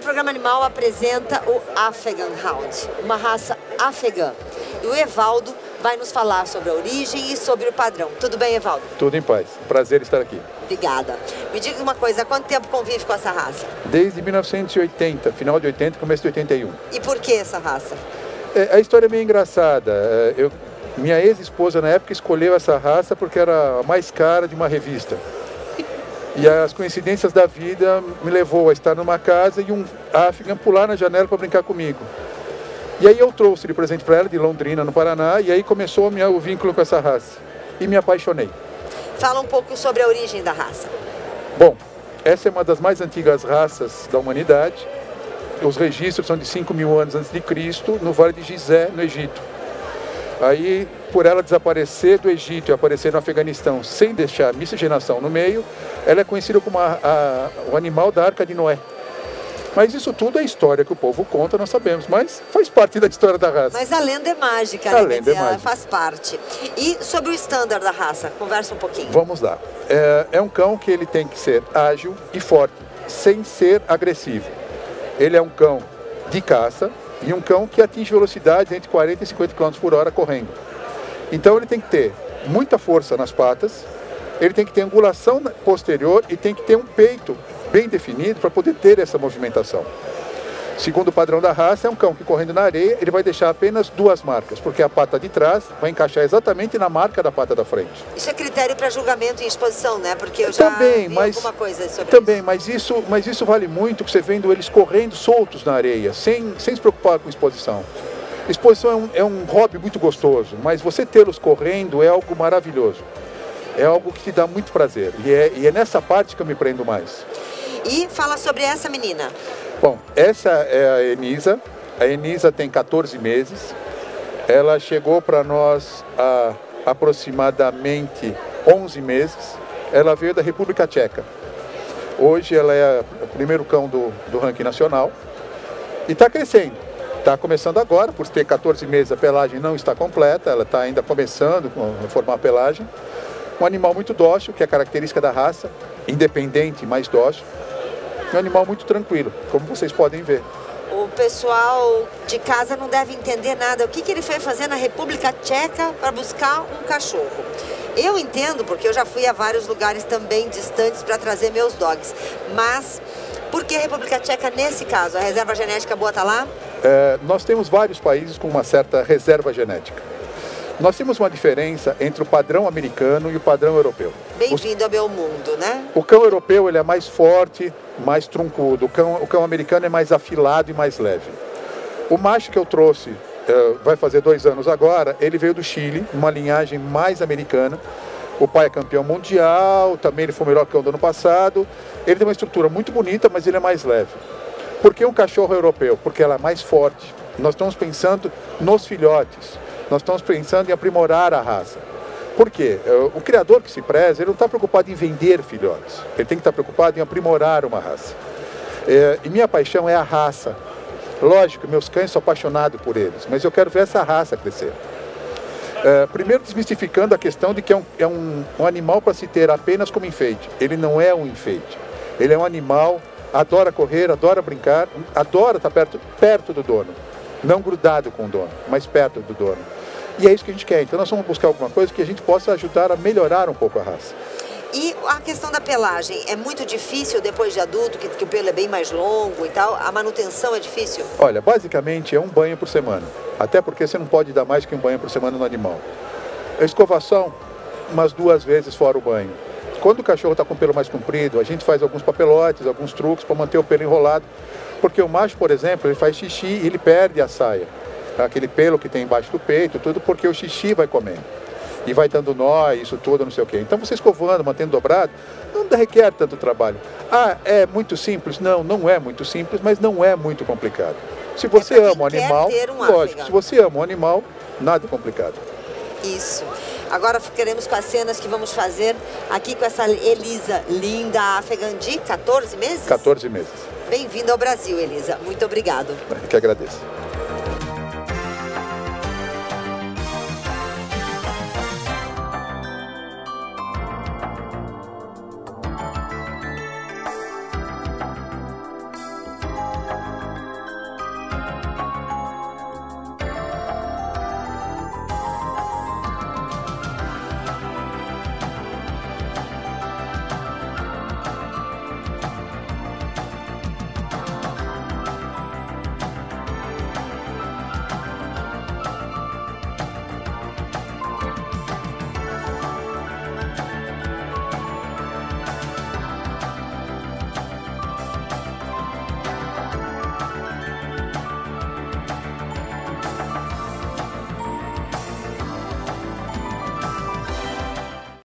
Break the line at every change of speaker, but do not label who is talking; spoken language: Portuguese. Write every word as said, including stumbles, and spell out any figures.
o Programa Animal apresenta o Afghan Hound, uma raça afegã. E o Evaldo vai nos falar sobre a origem e sobre o padrão. Tudo bem, Evaldo?
Tudo em paz. Prazer estar aqui.
Obrigada. Me diga uma coisa, há quanto tempo convive com essa raça?
Desde mil novecentos e oitenta, final de oitenta, começo de oitenta e um.
E por que essa raça?
É, a história é meio engraçada. Eu, minha ex-esposa, na época, escolheu essa raça porque era a mais cara de uma revista. E as coincidências da vida me levou a estar numa casa e um Afghan pular na janela para brincar comigo. E aí eu trouxe de presente para ela, de Londrina, no Paraná, e aí começou o meu vínculo com essa raça. E me apaixonei.
Fala um pouco sobre a origem da raça.
Bom, essa é uma das mais antigas raças da humanidade. Os registros são de cinco mil anos antes de Cristo, no Vale de Gizé, no Egito. Aí, por ela desaparecer do Egito e aparecer no Afeganistão sem deixar miscigenação no meio, ela é conhecida como a, a, o animal da Arca de Noé. Mas isso tudo é história que o povo conta, nós sabemos, mas faz parte da história da raça.
Mas a lenda é mágica,
a
né?
lenda
Quer dizer,
é mágica.
Ela faz parte. E sobre o estándar da raça, conversa um pouquinho.
Vamos lá. É, é um cão que ele tem que ser ágil e forte, sem ser agressivo. Ele é um cão de caça e um cão que atinge velocidades entre quarenta e cinquenta quilômetros por hora correndo. Então ele tem que ter muita força nas patas, ele tem que ter angulação posterior e tem que ter um peito bem definido para poder ter essa movimentação. Segundo o padrão da raça, é um cão que correndo na areia, ele vai deixar apenas duas marcas, porque a pata de trás vai encaixar exatamente na marca da pata da frente.
Isso é critério para julgamento em exposição, né? Porque eu já
também,
vi
mas,
alguma coisa sobre
também,
isso.
Mas isso. Mas isso vale muito, você vendo eles correndo soltos na areia, sem, sem se preocupar com exposição. Exposição é um, é um hobby muito gostoso, mas você tê-los correndo é algo maravilhoso. É algo que te dá muito prazer. E é, e é nessa parte que eu me prendo mais.
E fala sobre essa menina.
Bom, essa é a Enisa. A Enisa tem quatorze meses. Ela chegou para nós há aproximadamente onze meses. Ela veio da República Tcheca. Hoje ela é o primeiro cão do, do ranking nacional. E está crescendo. Está começando agora, por ter quatorze meses a pelagem não está completa. Ela está ainda começando a formar a pelagem. Um animal muito dócil, que é a característica da raça. Independente, mas dócil. É um animal muito tranquilo, como vocês podem ver.
O pessoal de casa não deve entender nada. O que, que ele foi fazer na República Tcheca para buscar um cachorro? Eu entendo, porque eu já fui a vários lugares também distantes para trazer meus dogs. Mas por que a República Tcheca nesse caso? A reserva genética boa está lá?
É, nós temos vários países com uma certa reserva genética. Nós temos uma diferença entre o padrão americano e o padrão europeu.
Bem-vindo ao meu mundo, né?
O cão europeu ele é mais forte, mais truncudo. O cão, o cão americano é mais afilado e mais leve. O macho que eu trouxe, é, vai fazer dois anos agora, ele veio do Chile, uma linhagem mais americana. O pai é campeão mundial, também ele foi o melhor cão do ano passado. Ele tem uma estrutura muito bonita, mas ele é mais leve. Por que um cachorro europeu? Porque ela é mais forte. Nós estamos pensando nos filhotes. Nós estamos pensando em aprimorar a raça. Por quê? O criador que se preza, ele não está preocupado em vender filhotes. Ele tem que estar preocupado em aprimorar uma raça. É, e minha paixão é a raça. Lógico, meus cães são apaixonados por eles, mas eu quero ver essa raça crescer. É, primeiro, desmistificando a questão de que é um, é um, um animal para se ter apenas como enfeite. Ele não é um enfeite. Ele é um animal, adora correr, adora brincar, adora estar perto, perto do dono. Não grudado com o dono, mas perto do dono. E é isso que a gente quer. Então nós vamos buscar alguma coisa que a gente possa ajudar a melhorar um pouco a raça.
E a questão da pelagem, é muito difícil depois de adulto, que, que o pelo é bem mais longo e tal? A manutenção é difícil?
Olha, basicamente é um banho por semana. Até porque você não pode dar mais que um banho por semana no animal. A escovação, umas duas vezes fora o banho. Quando o cachorro está com o pelo mais comprido, a gente faz alguns papelotes, alguns truques para manter o pelo enrolado. Porque o macho, por exemplo, ele faz xixi e ele perde a saia. Aquele pelo que tem embaixo do peito, tudo porque o xixi vai comendo. E vai dando nó, isso tudo, não sei o quê. Então você escovando, mantendo dobrado, não requer tanto trabalho. Ah, é muito simples? Não, não é muito simples, mas não é muito complicado. Se você
é
ama o animal,
um
lógico, se você ama o animal, nada é complicado.
Isso. Agora queremos com as cenas que vamos fazer aqui com essa Elisa linda, Afegã de quatorze meses?
quatorze meses.
Bem-vinda ao Brasil, Elisa. Muito obrigado.
Eu que agradeço.